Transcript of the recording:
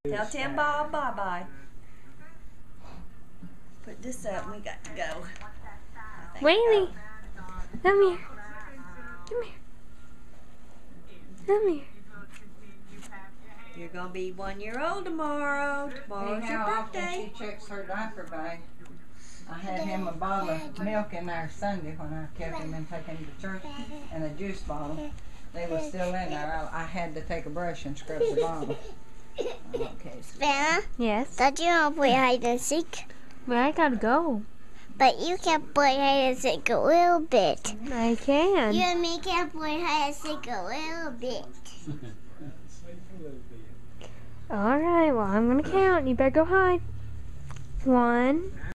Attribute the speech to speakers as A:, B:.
A: Tell Tim Bob bye-bye. Put this up and we got to go.
B: Waylon, come here. Come here. Come here.
A: You're going to be 1 year old tomorrow. Tomorrow's your birthday.
C: How often she checks her diaper bag. I had him a bottle of milk in there Sunday when I kept him and taking him to church, and a juice bottle. They were still in there. I had to take a brush and scrub the bottle. Okay.
D: Savannah?
B: Yes?
D: Don't you want to play hide and seek?
B: Well, I gotta go.
D: But you can play hide and seek a little bit.
B: I can.
D: You and me can play hide and seek a little bit.
B: Alright, well, I'm gonna count. You better go hide. 1,